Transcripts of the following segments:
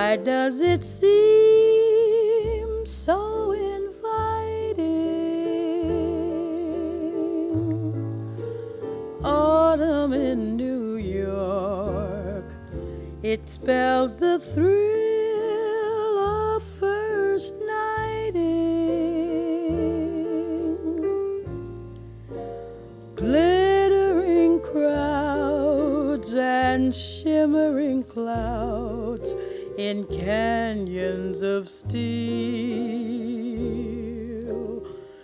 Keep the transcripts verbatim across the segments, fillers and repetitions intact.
Why does it seem so inviting? Autumn in New York, it spells the thrill of first nighting. Glittering crowds and shimmering clouds in canyons of steel,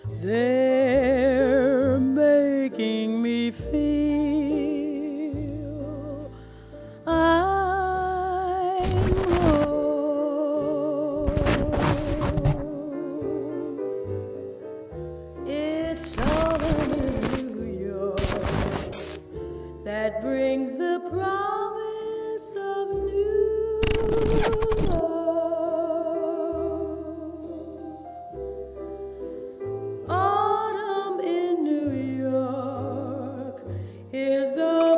they're making me feel I'm home. It's autumn in New York that brings the promise of new love. Autumn in New York is a